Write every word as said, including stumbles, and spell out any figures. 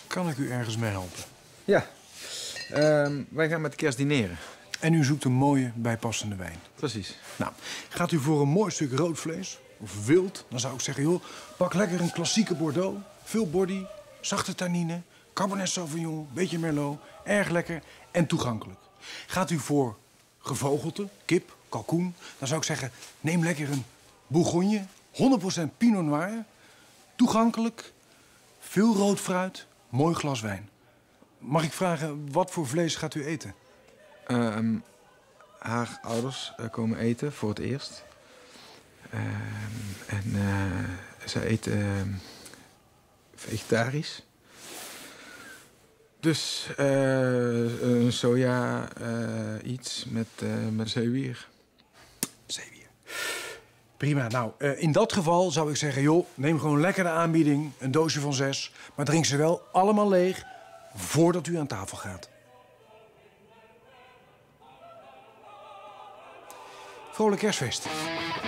Kan ik u ergens mee helpen? Ja, uh, wij gaan met de kerst dineren. En u zoekt een mooie, bijpassende wijn. Precies. Nou, gaat u voor een mooi stuk rood vlees of wild, dan zou ik zeggen, joh, pak lekker een klassieke Bordeaux. Veel body, zachte tannine, Cabernet Sauvignon, beetje Merlot. Erg lekker en toegankelijk. Gaat u voor gevogelte, kip, kalkoen, dan zou ik zeggen, neem lekker een Bourgogne, honderd procent Pinot Noir. Toegankelijk, veel rood fruit, mooi glas wijn. Mag ik vragen, wat voor vlees gaat u eten? Uh, um, haar ouders uh, komen eten voor het eerst. Uh, en uh, zij eten uh, vegetarisch. Dus uh, een soja uh, iets met, uh, met zeewier. Zeewier. Prima. Nou, uh, in dat geval zou ik zeggen, joh, neem gewoon lekker de aanbieding. Een doosje van zes. Maar drink ze wel allemaal leeg voordat u aan tafel gaat. Vrolijk kerstfeest.